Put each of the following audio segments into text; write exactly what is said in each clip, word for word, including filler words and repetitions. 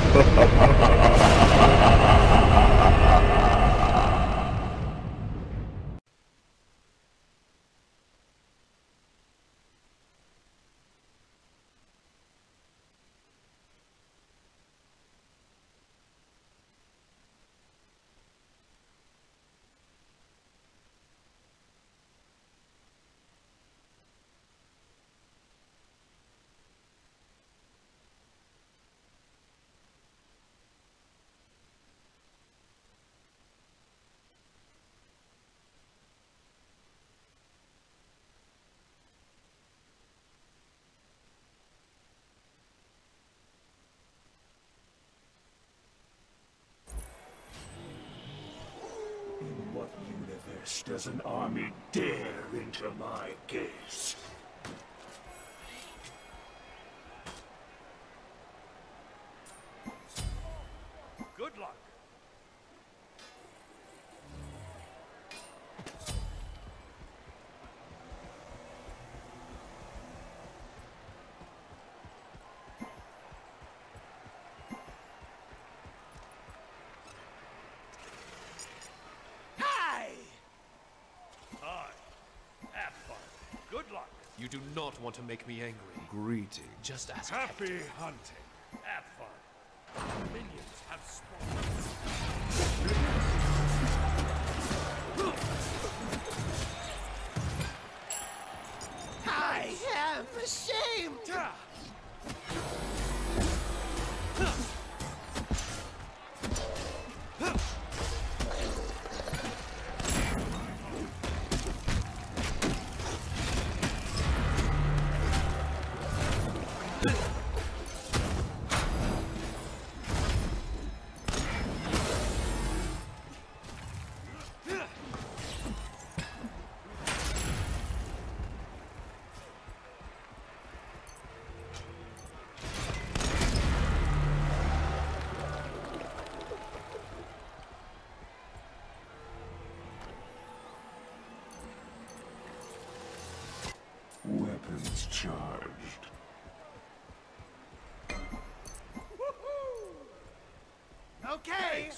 What universe does an army dare enter my gaze? Good luck. Good luck. You do not want to make me angry. Greeting. Just ask. Happy hunting. Have fun. Minions have spawned. I am ashamed! Weapons charged. Okay!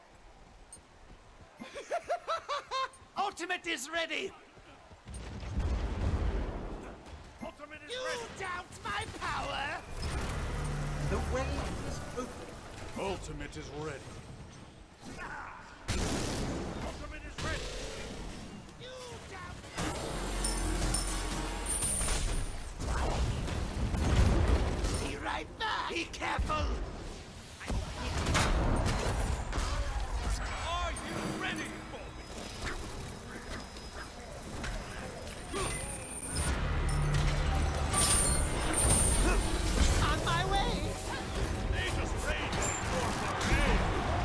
Ultimate is ready! Ultimate is You ready. doubt my power? The way is open. Ultimate is ready. Ultimate is ready. You doubt... Be right back! Be careful! Are you ready for me? On my way! They just raised the force of me.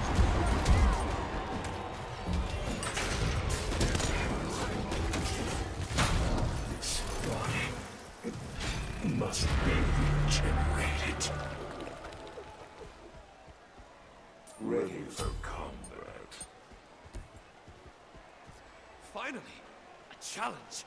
This body must be regenerated. Ready for combat. Finally, a challenge.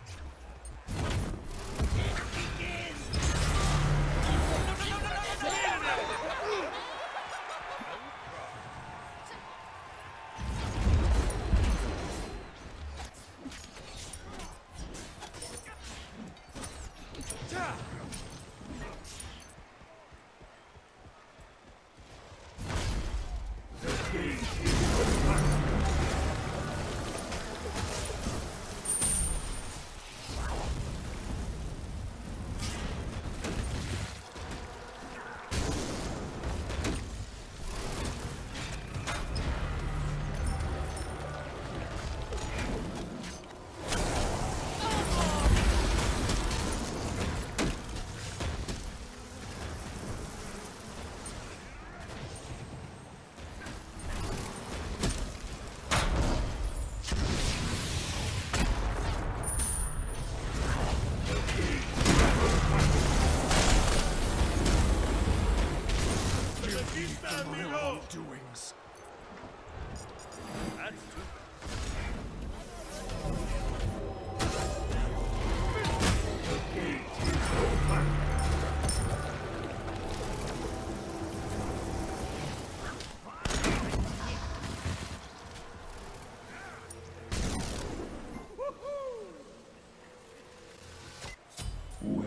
Doings. That's too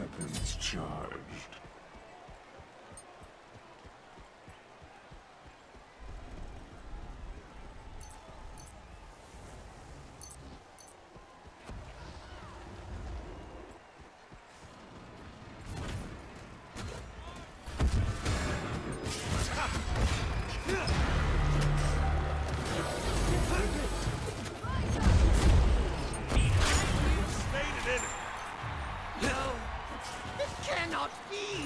Weapons charged. Cannot be!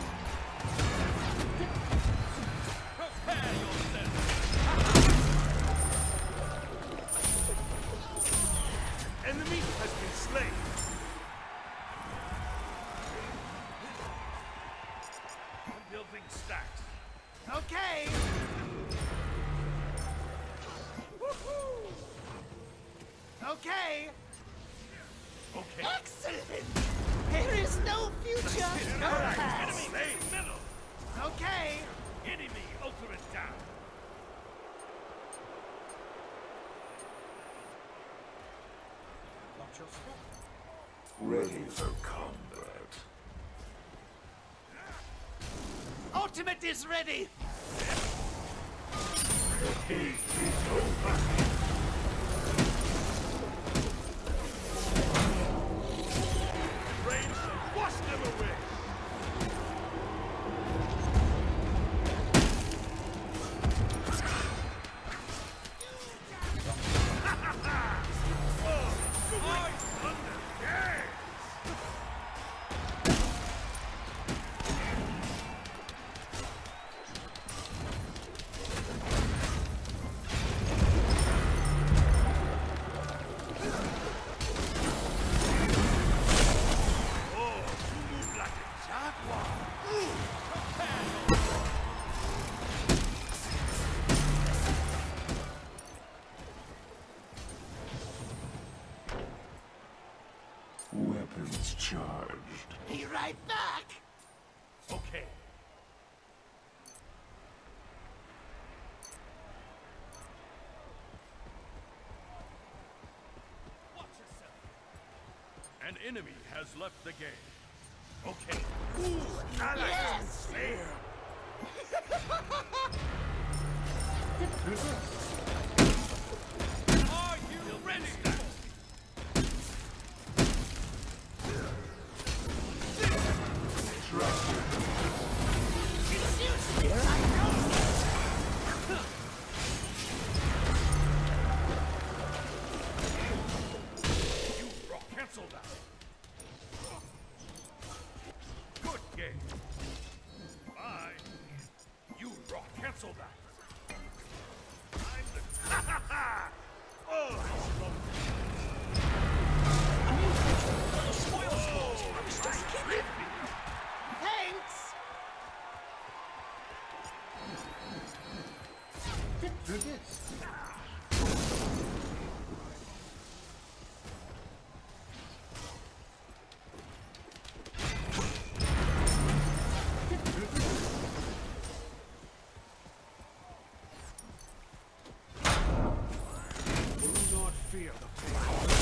Prepare yourself! Enemy has been slain. I'm building stacks. Okay! Woohoo! Okay! Okay. Excellent! There is no future, no past! Enemy main middle! Okay! Enemy ultimate down! Watch your step. Ready for combat. Ultimate is ready! Heat is over. Rain shall wash them away! Weapons charged. Be right back! Okay. Watch yourself. An enemy has left the game. Okay. Ooh, I like Yes! Are you ready? Excuse me, I know! You rock cancel that. Good game. Bye. You rock cancel that. I'm the ha ha ha! Oh, Thanks! Fit through this. Fit through this. Do not fear the pain.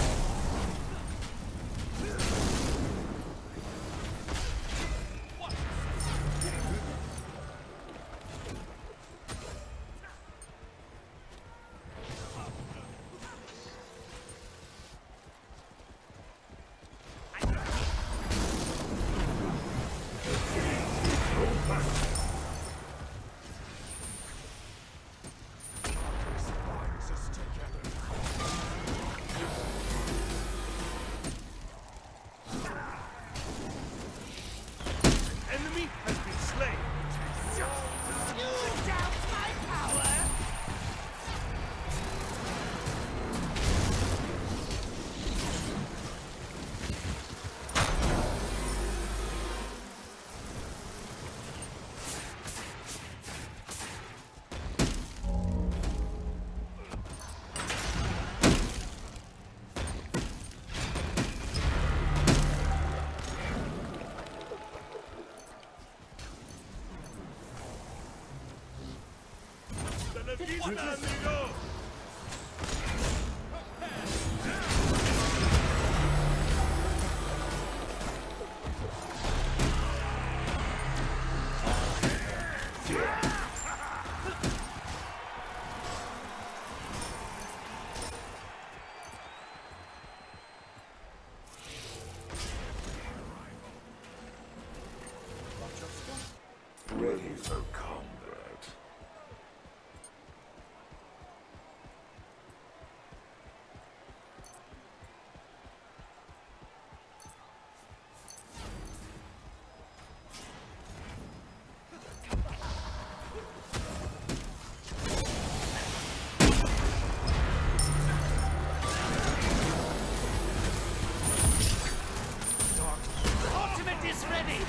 enemy has been slain. You doubt my power? ¡Se le pisa, amigo! Ready for combat. Ultimate is ready!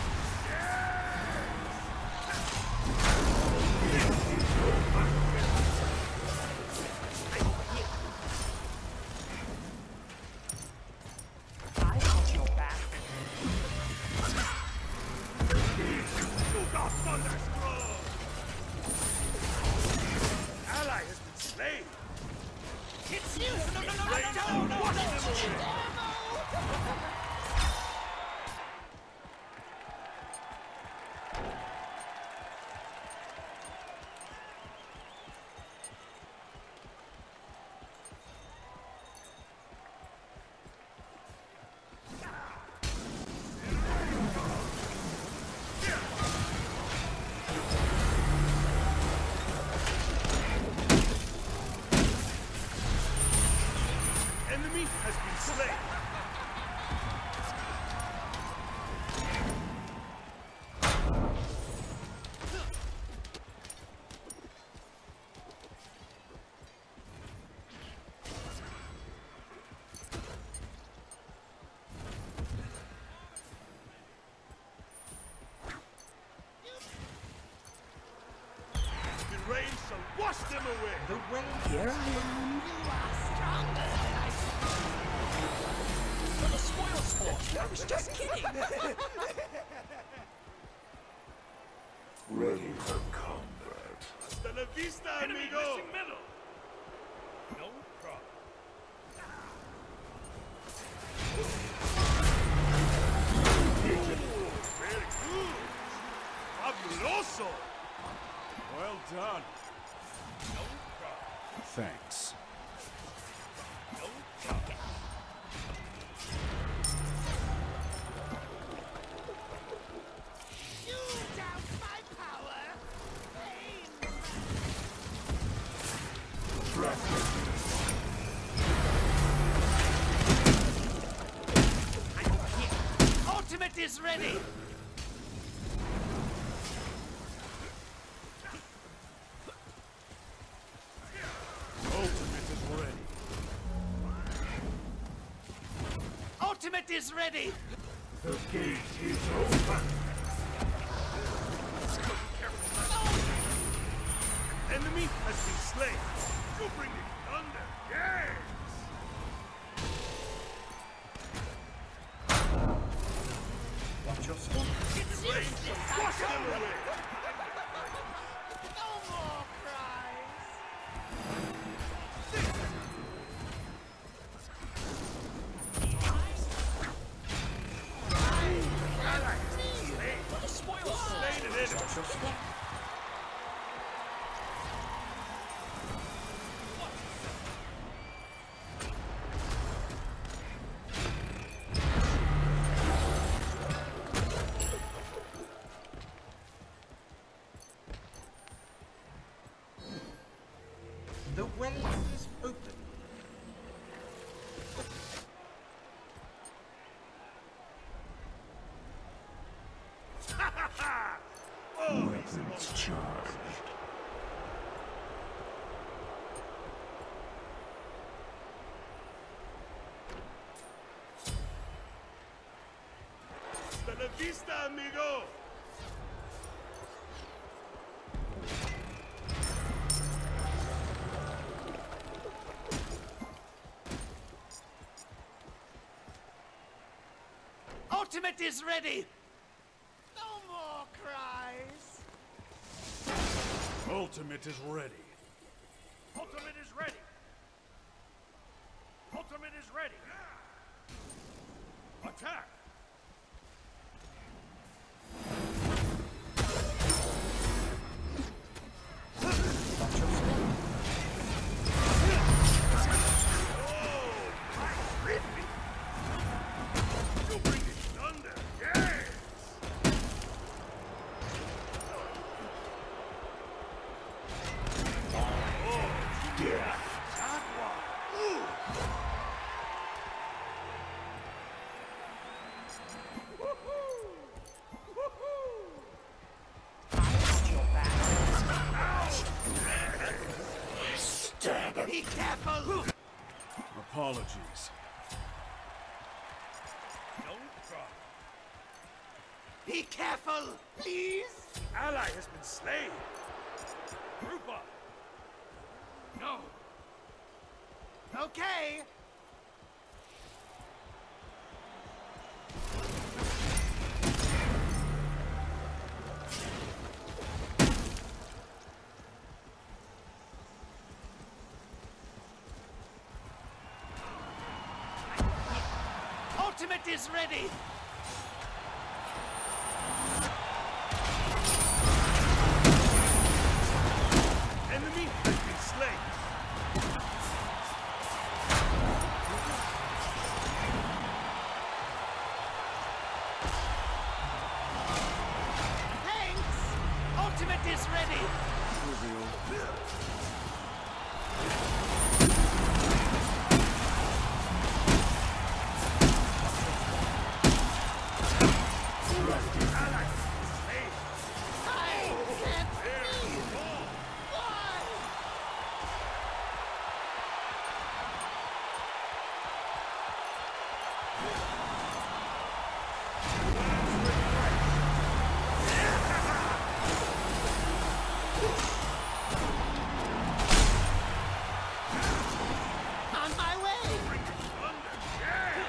I got your back. Sugar Thunderstruck! Ally has been slain! It's you! No, no, no, no, no, no, no, Watch no, them away. no, Enemy has been slain! The rain shall wash them away! The way Here I am. You are stronger than I thought. For the spoil sport. I was just kidding. Ready for combat. Hasta la vista, Enemy amigo! missing middle. No problem. Very good! Fabuloso! Well done. No problem. Thanks. No problem. You doubt my power. Pain. I'm here. Ultimate is ready. Ultimate is ready. Ultimate is ready. The gate is open. Enemy has been slain. You bring the thunder. Yes! watch your step. It's Rain useless. shall wash them away! No more cries. For the spoil sport. Slain an enemy. Watch your step. The way is open. Oh, Weapons charged. hasta la vista, amigo! Ultimate is ready. No more cries. Ultimate is ready. Ultimate is ready. Ultimate is ready. Attack. Watch your step. You bring the thunder. Yes! apologies. No problem. Be careful, please. Ally has been slain. Group up. No. Okay. Ultimate is ready. Enemy has been slain. Thanks. Ultimate is ready. Ally has been slain. I can't breathe. Why? On my way. Bring the thunder. Yeah.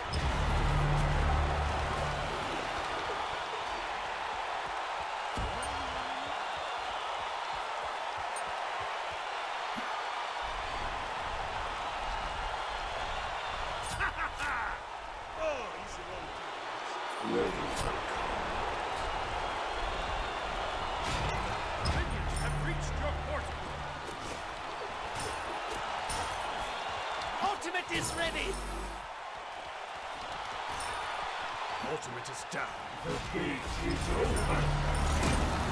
Oh, he's the one. Ready for Minions have reached your portal. Ultimate is ready. Ultimate is down. the beat is over.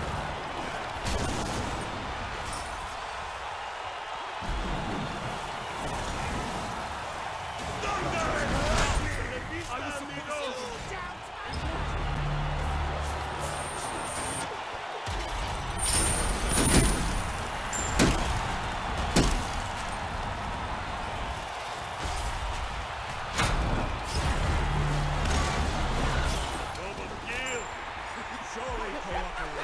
I was supposed to. Double kill. Surely cooperate.